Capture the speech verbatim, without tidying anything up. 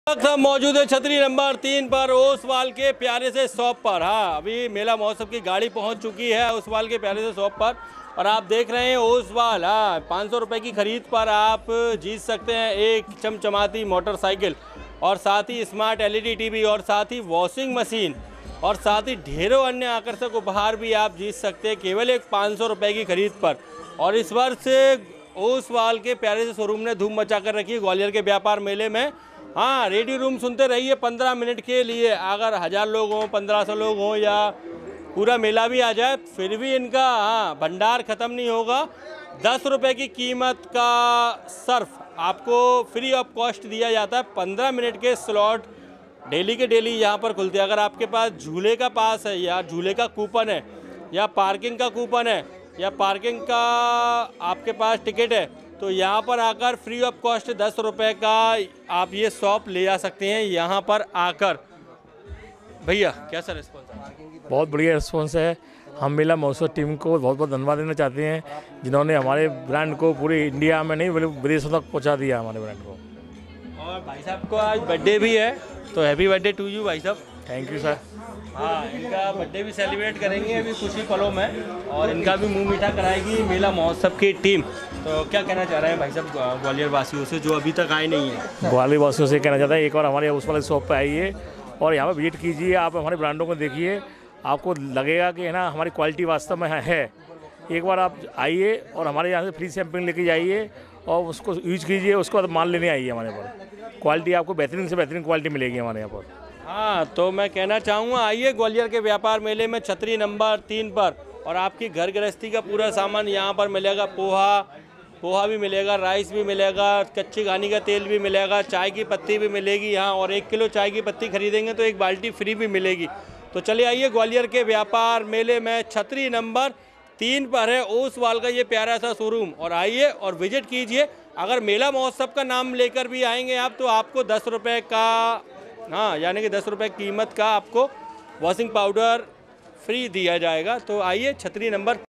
वक्त हम मौजूद है छतरी नंबर तीन पर ओसवाल के प्यारे से शॉप पर। हाँ, अभी मेला महोत्सव की गाड़ी पहुंच चुकी है ओसवाल के प्यारे से शॉप पर और आप देख रहे हैं ओसवाल। हाँ, पाँच सौ रुपये की खरीद पर आप जीत सकते हैं एक चमचमाती मोटरसाइकिल और साथ ही स्मार्ट एलईडी टीवी और साथ ही वॉशिंग मशीन और साथ ही ढेरों अन्य आकर्षक उपहार भी आप जीत सकते हैं केवल एक पाँच सौ रुपये की खरीद पर। और इस वर्ष ओसवाल के प्यारे से शोरूम ने धूम मचा कर रखी है ग्वालियर के व्यापार मेले में। हाँ, रेडियो रूम सुनते रहिए पंद्रह मिनट के लिए। अगर हज़ार लोग हों, पंद्रह सौ लोग हों या पूरा मेला भी आ जाए फिर भी इनका हाँ भंडार ख़त्म नहीं होगा। दस रुपये की कीमत का सर्फ आपको फ्री ऑफ कॉस्ट दिया जाता है। पंद्रह मिनट के स्लॉट डेली के डेली यहाँ पर खुलते हैं। अगर आपके पास झूले का पास है या झूले का कूपन है या पार्किंग का कूपन है या पार्किंग का आपके पास टिकट है तो यहाँ पर आकर फ्री ऑफ कॉस्ट दस रुपये का आप ये शॉप ले जा सकते हैं यहाँ पर आकर। भैया कैसा रिस्पॉन्स है? बहुत बढ़िया रिस्पॉन्स है। हम मेला महोत्सव टीम को बहुत बहुत धन्यवाद देना चाहते हैं जिन्होंने हमारे ब्रांड को पूरे इंडिया में नहीं बल्कि विदेशों तक पहुँचा दिया हमारे ब्रांड को। और भाई साहब को आज बर्थडे भी है तो हैप्पी बर्थडे टू यू भाई साहब। Thank you sir. हाँ, इनका बर्थडे भी सेलिब्रेट करेंगे अभी कुछ ही पलों में और इनका भी मुंह मीठा कराएगी मेला महोत्सव की टीम। तो क्या कहना चाह रहे हैं भाई साहब ग्वालियर वासियों से जो अभी तक आए नहीं हैं? ग्वालियर वासियों से कहना चाहता है एक बार हमारे उस वाले शॉप पे आइए और यहाँ पर विजिट कीजिए। आप हमारे ब्रांडों को देखिए, आपको लगेगा कि है ना हमारी क्वालिटी वास्तव में है। एक बार आप आइए और हमारे यहाँ से फ्री सैंपलिंग लेके जाइए और उसको यूज कीजिए, उसके बाद माल लेने आइए हमारे पर। क्वालिटी आपको बेहतरीन से बेहतरीन क्वालिटी मिलेगी हमारे यहाँ पर। हाँ, तो मैं कहना चाहूँगा आइए ग्वालियर के व्यापार मेले में छतरी नंबर तीन पर और आपकी घर गृहस्थी का पूरा सामान यहाँ पर मिलेगा। पोहा पोहा भी मिलेगा, राइस भी मिलेगा, कच्ची घानी का तेल भी मिलेगा, चाय की पत्ती भी मिलेगी यहाँ और एक किलो चाय की पत्ती खरीदेंगे तो एक बाल्टी फ्री भी मिलेगी। तो चलिए आइए ग्वालियर के व्यापार मेले में छतरी नंबर तीन पर है ओसवाल का ये प्यारा सा शोरूम और आइए और विजिट कीजिए। अगर मेला महोत्सव का नाम लेकर भी आएंगे आप तो आपको दस रुपये का हाँ यानी कि दस रुपये कीमत का आपको वॉशिंग पाउडर फ्री दिया जाएगा। तो आइए छतरी नंबर